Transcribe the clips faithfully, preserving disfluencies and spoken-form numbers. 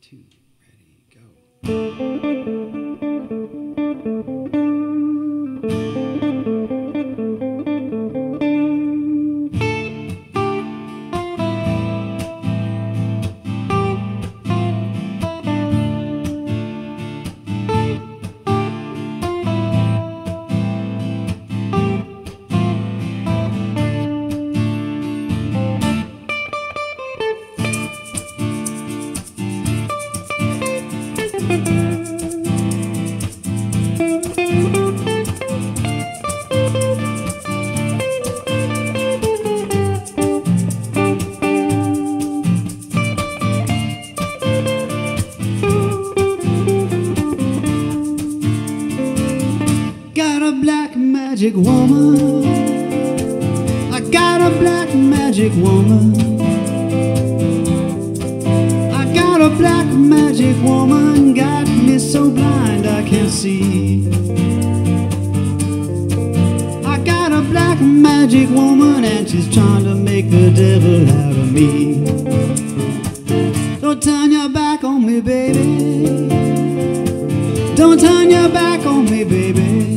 two, ready, go. Got a black magic woman. I got a black magic woman. I got a black magic woman. Got me so blind I can't see. I got a black magic woman and she's trying to make the devil out of me. Don't turn your back on me, baby. Don't turn your back on me, baby.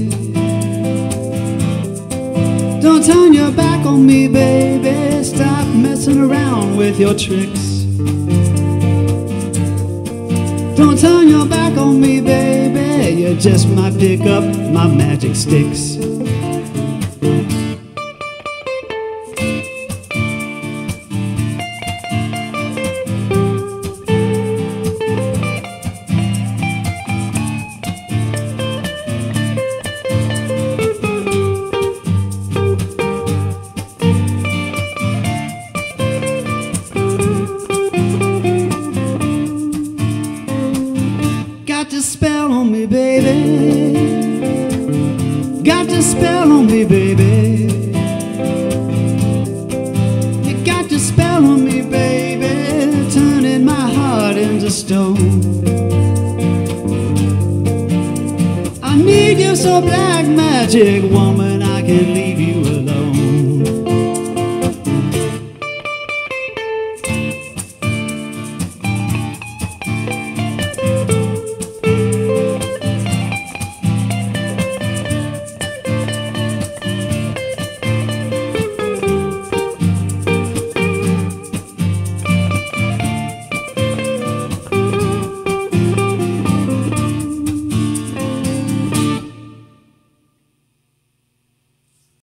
Don't turn your back on me, baby. Stop messing around with your tricks. Don't turn your back on me, baby. You just might pick up my magic sticks. Got your spell on me, baby. Got your spell on me, baby. You got your spell on me, baby, turning my heart into stone. I need you so black magic woman, I can leave